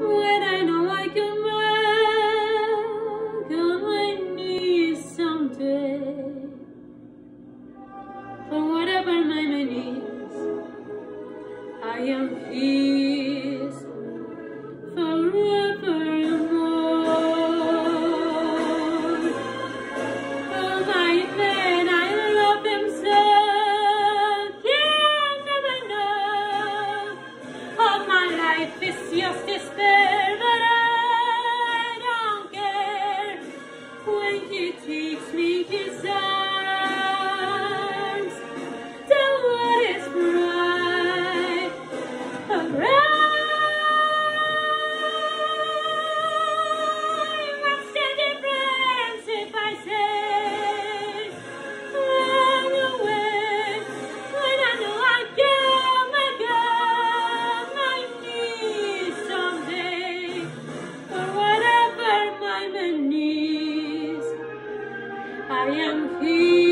when I know I can back on my knees someday. For whatever my needs, I am His forevermore. Oh, my man, I love Him so, can never know. All my life is just despair, but I don't care when He takes me in His arms. The world is bright, bright. What's the difference if I say run away when I know I can make up my knees someday? For whatever my needs, I am here.